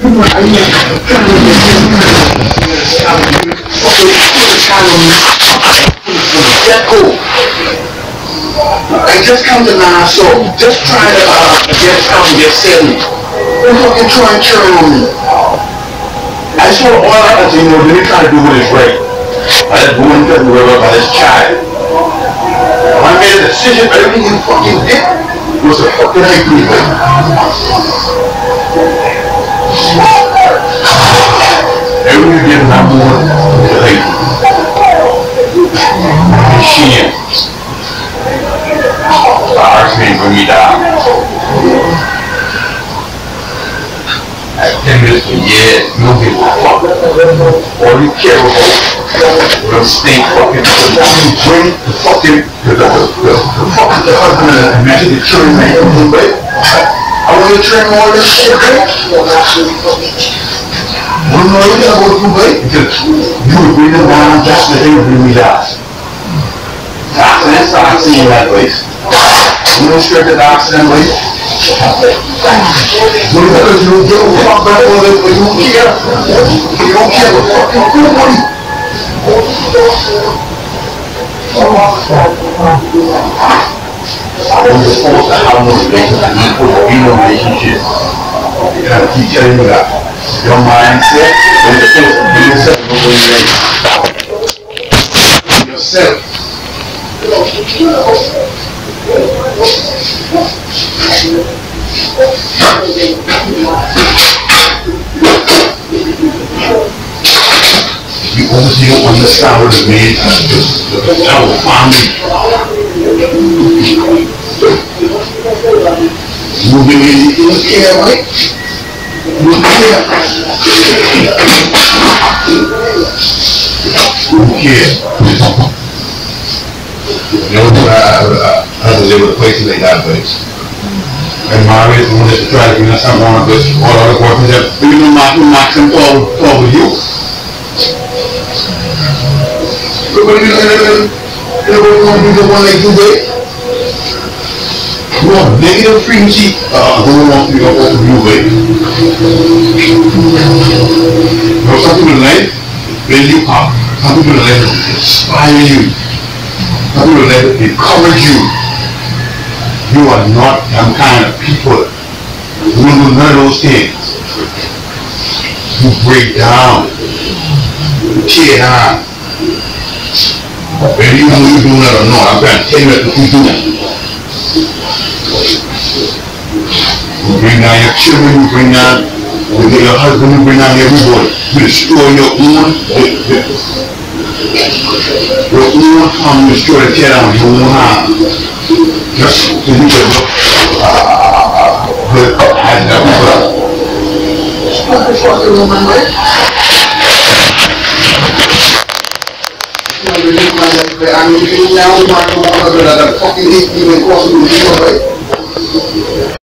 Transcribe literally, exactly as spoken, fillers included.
I just come to Nassau, just try to uh, get come and get sailing. Don't fucking try and turn on me. I just want all I have to, you know, let me try to do what is right. I just go into the river by this child. When I made a decision, everything you fucking did was a fucking agreement. Everything you did, I'm going to hate you. And she is. The arts may bring me down. I've been this for years, no give a fuck. All you care about will stay fucking you bring the fucking the the the the fucking the husband and imagine the children man everything, babe. I want to train all this shit, babe. What am I really about to do, babe? Because you would bring them down just the day you bring me down. Accidents, I see you that place. You don't strip the accident, babe. What because you don't give a fuck about all this, but you don't care. You don't care what fucking nobody. When you're supposed to have no relationship, you're supposed to be no relationship. You gotta keep telling me that. Your mindset, when you're supposed to be yourself, nobody like you. Yourself. You obviously don't understand what it means to have a family. You really don't care, right? You don't care. You don't care. You know, I have to live with places like that, but and Margaret wanted to try to bring us something on this, all other boyfriends that, but you know, Mark and Max and Paul, Paul with you. But when you know, you know, you want to do the one like you did? You want negative frequency, uh, going on through your own view, baby. You know, some people in life build you up, some people in life inspire you, some people in life encourage you. You are not some kind of people who will do none of those things. You break down, you tear down. Whether you know you're doing that or not, I'm going to tell you what you're doing. You bring down your children, you bring down you get your husband, you bring down everybody. You destroy your own, your own home, you destroy and tear down your own house. Just so you can look good at everybody. What the fuck is woman, right? I'm now, I'm fucking hate you and crossing the right?